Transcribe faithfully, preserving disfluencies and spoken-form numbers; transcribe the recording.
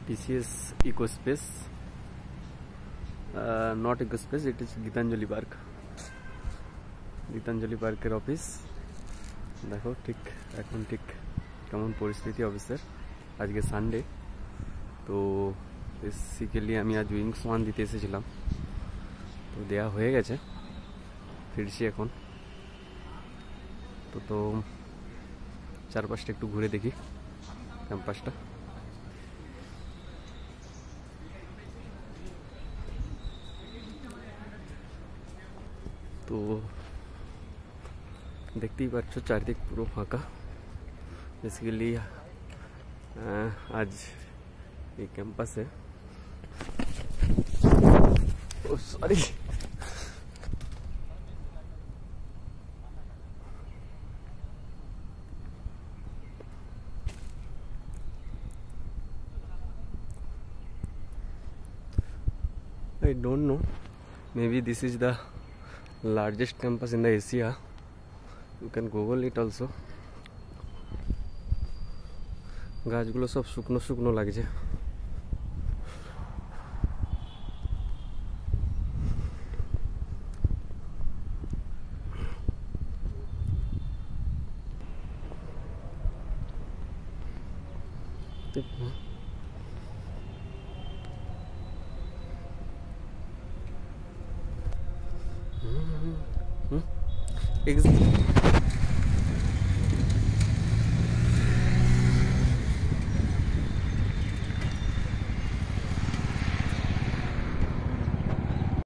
T C S Eco Space, uh, not Eco Space, it is Gitanjali park. Gitanjali পার্কের office দেখো ঠিক এখন ঠিক কেমন পরিস্থিতি অফিসের। আজকে সানডে, তো বেসিক্যালি আমি আজ উইংস ওয়ান দিতে এসেছিলাম, তো দেয়া হয়ে গেছে, ফিরছি এখন। তো তো চারপাশটা একটু ঘুরে দেখি ক্যাম্পাসটা। তো দেখতেই পাচ্ছ চারিদিক পুরো ফাঁকা। বেসিক্যালি আজ এই ক্যাম্পাসে ও sorry I don't know, maybe this is the largest campus in the Asia. You can Google it also. গাছগুলো সব শুকনো শুকনো লাগছে। হুম হুম